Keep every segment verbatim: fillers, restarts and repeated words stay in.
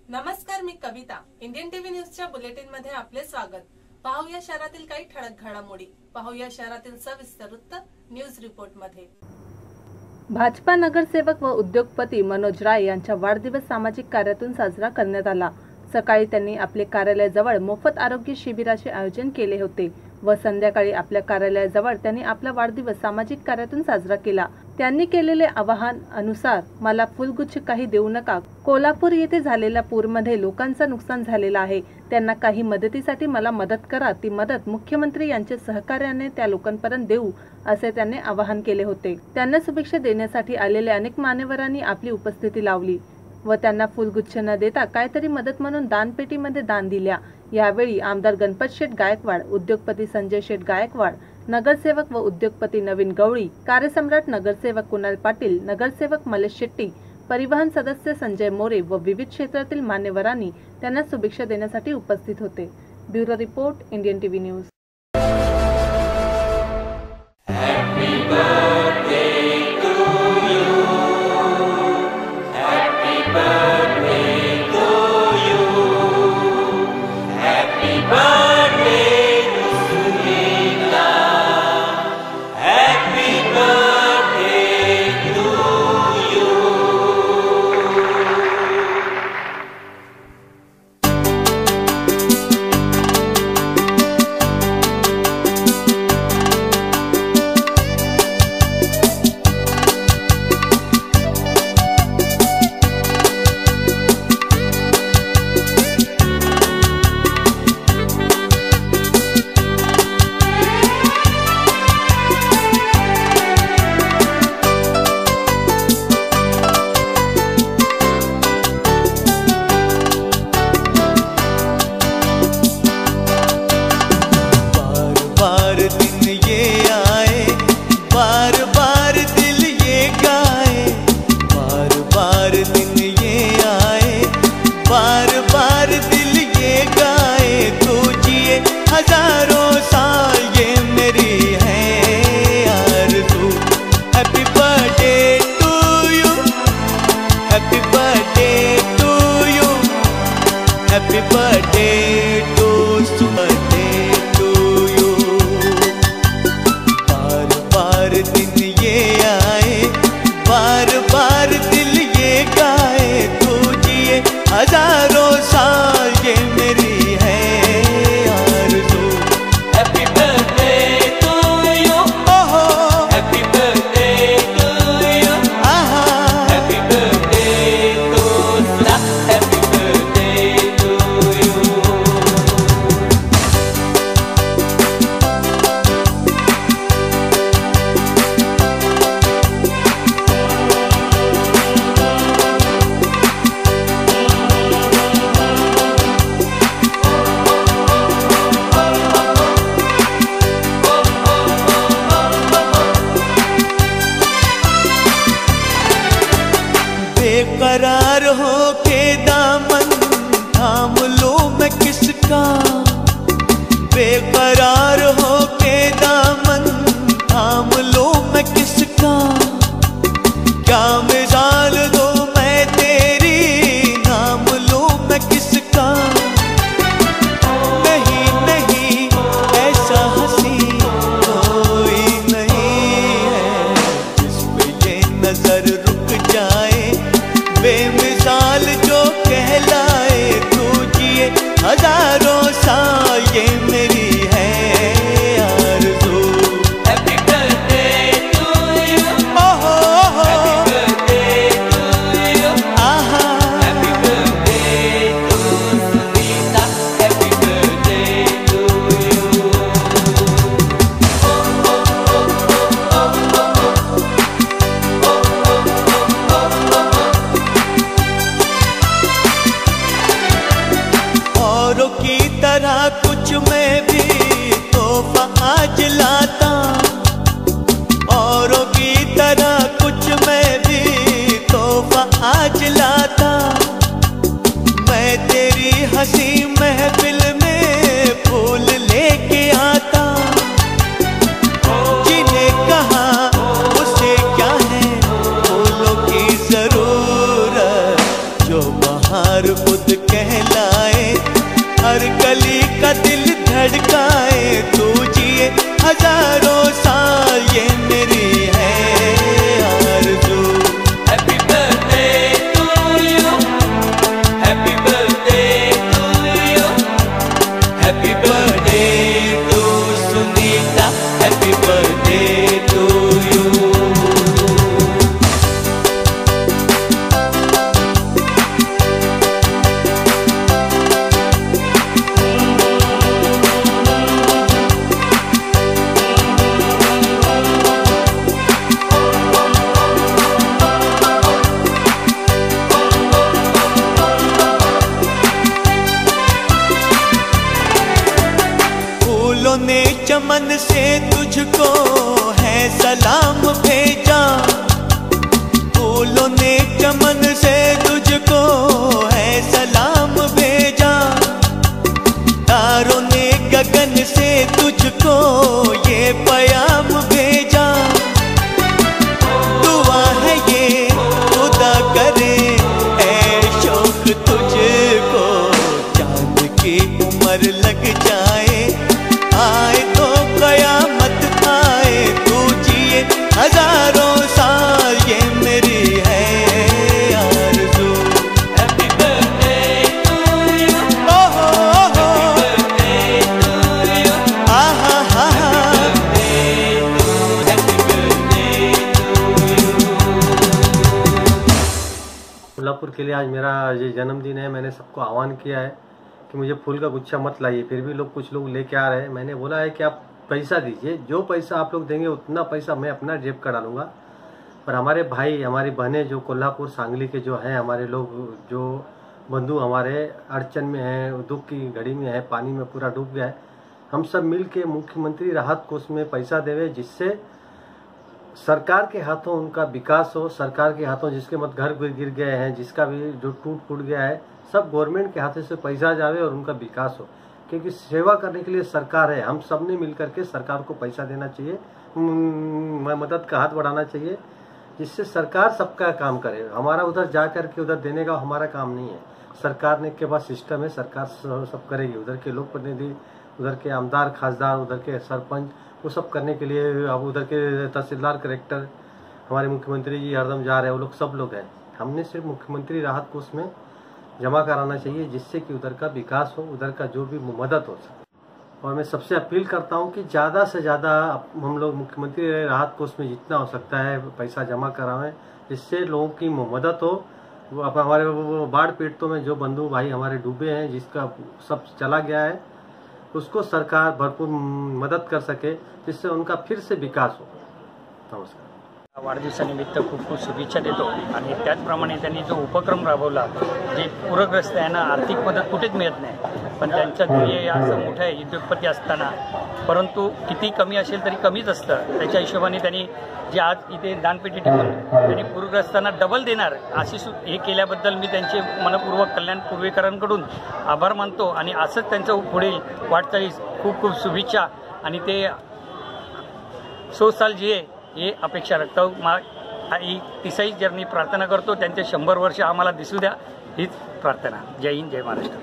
नमस्कार, मी Kavita. Indian TV न्यूजच्या बुलेटिन मध्ये आपले स्वागत. पाहूया शहरातील काही ठळक घडामोडी. पाहूया शहरातील सविस्तर वृत्त न्यूज रिपोर्ट मध्ये. भाजपा नगरसेवक व उद्योगपती मनोज राय यांचा वाढदिवस सामाजिक कार्यातून साजरा करण्यात आला. सकाळी त्यांनी आपले कार्यालयाजवळ मोफत आरोग्य शिबिराचे आयोजन केले होते व संध्याकाळी आपल्या कार्यालयाजवळ त्यांनी आपला वाढदिवस सामाजिक कार्यातून साजरा केला. त्यांनी केलेले आवाहन अनुसार मला फुलगुच्छ काही देऊ नका. कोल्हापूर येथे झालेल्या पूरमध्ये लोकांचं नुकसान झालेलं आहे. त्यांना काही मदतीसाठी मला मदत करा. ती मदत मुख्यमंत्री यांच्या सहकार्याने त्या लोकांपर्यंत देऊ असे त्यांनी आवाहन केले होते. त्यांना शुभेच्छा देण्यासाठी आलेल्या अनेक मान्यवरांनी आपली उपस्थिती लावली व त्यांना फुलगुच्छ न देता काहीतरी मदत म्हणून दानपेटीमध्ये दान दिल्या. यावेळी आमदार गणपत शेठ गायकवाड, उद्योगपती संजय शेठ गायकवाड, नगरसेवक व उद्योगपती नवीन गवळी, कार्यसम्राट नगरसेवक कुणाल पाटील, नगरसेवक मलेश शेट्टी, परिवहन सदस्य संजय मोरे व विविध क्षेत्रातील मान्यवरांनी त्यांना शुभेच्छा देण्यासाठी उपस्थित होते. Bureau report, Indian TV news. Happy birthday to you, birthday to you. बार बार दिन ये आए, बार बार दिल ये गाए, तू जिए हजारों साल ये मेरी है आरज़ू. Happy birthday to you, oh happy birthday to you, aha happy birthday to you, happy birthday to you. बेकरार हो के दामन थाम लो मैं किसका, बेकरार हो के दामन थाम लो मैं किसका. क्या मिसाल दो मैं तेरी, नाम लो मैं किसका. नहीं नहीं ऐसा हंसी कोई नहीं है जिस पे ये नजर रुक जाए, बेमिसाल जो कहलाए, तू जिए हजारों साल ये मेरी है आरज़ू. Happy birthday to you, oh happy birthday to you, aha happy birthday to Sunita, happy birthday to you. औरों की तरह कुछ मैं भी तोहफा आज लाता, औरों की तरह कुछ मैं भी तोहफा आज लाता. मैं तेरी हंसी महफिल में फूल लेके आता. जिन्हें कहा उसे क्या है फूलों की जरूरत, जो बाहर खुद दोस्त कहलाए, हर गली का दिल धड़काए, तू जिए हजारों साल ये मेरी है आरज़ू। Happy birthday to you, happy birthday to you, happy birthday to Sunita, happy birthday to you. फूलों ने चमन से तुझको है सलाम भेजा, फूलों ने चमन से तुझको है सलाम भेजा, तारों ने गगन से तुझको ये प्याम भेजा। दुआ है ये खुदा करे ऐ शौक तुझको, चांद की उम्र लग जाए, आए तो कयामत आए, तू जिए हजारों साल ये मेरी है आरज़ू। हैप्पी बर्थडे टू यू, ओ हो हो, हैप्पी बर्थडे टू यू, आहा हा हा, happy birthday to you. Kolhapur के लिए आज मेरा ये जन्मदिन है। मैंने सबको आह्वान किया है कि मुझे फूल का गुच्छा मत लाइए, फिर भी लोग कुछ लोग लेके आ रहे हैं। मैंने बोला है कि आप पैसा दीजिए, जो पैसा आप लोग देंगे उतना पैसा मैं अपना जेब का डालूंगा। पर हमारे भाई हमारी बहनें जो कोल्हापुर सांगली के जो हैं, हमारे लोग जो बंधु हमारे अड़चन में हैं, दुख की घड़ी में है, पानी में पूरा डूब गया है, हम सब मिल के मुख्यमंत्री राहत कोष में पैसा देवे, जिससे सरकार के हाथों उनका विकास हो। सरकार के हाथों जिसके मत घर गिर गए हैं, जिसका भी जो टूट फूट गया है, सब गवर्नमेंट के हाथों से पैसा जावे और उनका विकास हो। क्योंकि सेवा करने के लिए सरकार है, हम सब ने मिलकर के सरकार को पैसा देना चाहिए, मदद का हाथ बढ़ाना चाहिए, जिससे सरकार सबका काम करे। हमारा उधर जा करके उधर देने का हमारा काम नहीं है। सरकार ने के पास सिस्टम है, सरकार सब करेगी। उधर के लोक प्रतिनिधि, उधर के आमदार खासदार, उधर के सरपंच, वो सब करने के लिए अब उधर के तहसीलदार कलेक्टर, हमारे मुख्यमंत्री जी हरदम जा रहे हैं, वो लोग सब लोग हैं। हमने सिर्फ मुख्यमंत्री राहत कोष में जमा कराना चाहिए, जिससे कि उधर का विकास हो, उधर का जो भी मदद हो सके। और मैं सबसे अपील करता हूं कि ज़्यादा से ज़्यादा हम लोग मुख्यमंत्री राहत कोष में जितना हो सकता है पैसा जमा करावें, जिससे लोगों की मदद हो। वो अब हमारे वो बाढ़ पीड़ितों में जो बंधु भाई हमारे डूबे हैं, जिसका सब चला गया है, उसको सरकार भरपूर मदद कर सके, जिससे उनका फिर से विकास हो। नमस्कार। वाढदिवसानिमित्त खूप खूप शुभेच्छा देतो। आणि त्याचप्रमाणे त्यांनी जो उपक्रम राबवला, जे पूरग्रस्त यांना आर्थिक मदत कुठेच मिळत नाही, पण त्यांच्या ध्येय असं मोठं आहे उद्योगपती असताना, परंतु किती कमी असेल तरी कमीच असतं। त्याच्या हिशोबाने त्यांनी जे आज इथे दानपेटी ठेवून त्यांनी पूरग्रस्तांना डबल देणार अशी हे केल्याबद्दल मी त्यांचे मनपूर्वक कल्याण पूर्वेकरांकडून आभार मानतो। आणि असंच त्यांचं पुढील वाटचालीस खूप खूप शुभेच्छा, आणि ते सौ साल जिये ये अपेक्षा रखता हूँ। मा ही तिसरी जर्नी प्रार्थना करतो, त्यांचे शंभर वर्ष आम्हाला दिसू द्या, हीच प्रार्थना। जय हिंद, जय महाराष्ट्र।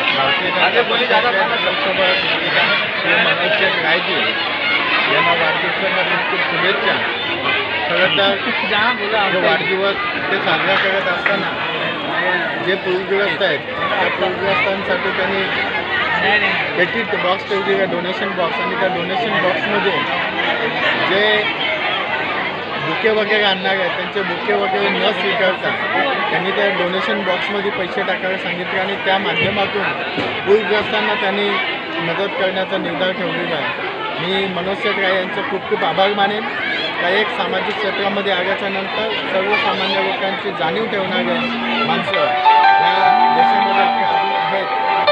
यांना वाढदिवसाच्या खूप शुभेच्छा। खरं तर वाढदिवस ते साजरा करत असताना जे पूरग्रस्त आहेत त्या पूरग्रस्तांसाठी त्यांनी पेटी बॉक्स ठेवली आहे, डोनेशन बॉक्स, आणि त्या डोनेशन बॉक्समध्ये जे बुके वगैरे आणणार आहेत त्यांचे बुके वगैरे न स्वीकारता त्यांनी त्या डोनेशन बॉक्समध्ये पैसे टाकायला सांगितले, आणि त्या माध्यमातून पूरग्रस्तांना त्यांनी मदत करण्याचा निर्धार ठेवलेला आहे। मी मनोज शेट राय यांचं खूप खूप आभार मानेन। का एक सामाजिक क्षेत्रामध्ये आल्याच्या नंतर सर्वसामान्य लोकांची जाणीव ठेवणारे माणसं या देशामध्ये अजून आहेत।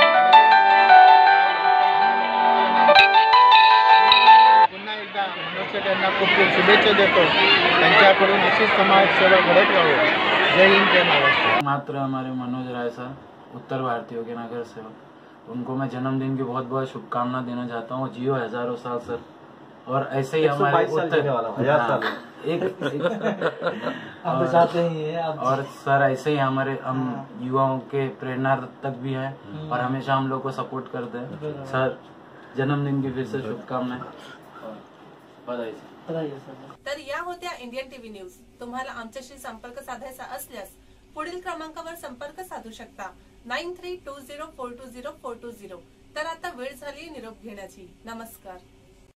पुन्हा एकदा मनोज शेट यांना खूप खूप शुभेच्छा देतो, त्यांच्याकडून अशीच समाजसेवा घडत राहो। जय हिंद, जय महाराष्ट्र। मात्र हमारे मनोज राय सर, उत्तर भारतीय के नगर सेवक, उनको मैं जन्मदिन की बहुत बहुत शुभकामना देना चाहता हूँ। जियो हजारों साल सर, और ऐसे ही हमारे उत्तर हाँ, एक, एक आप तो चाहते ही है आप। और सर ऐसे ही हमारे हम युवाओं के प्रेरणा तक भी है और हमेशा हम लोग को सपोर्ट करते हैं। सर जन्मदिन की फिर से शुभकामनाएं। बधाई सर। तर या होत्या इंडियन टीव्ही न्यूज। तुम्हाला आमच्याशी संपर्क साधायचा असल्यास पुढील क्रमांकावर संपर्क साधू शकता nine three two zero four two zero four two zero. तर आता वेळ झाली निरोप घेण्याची। नमस्कार।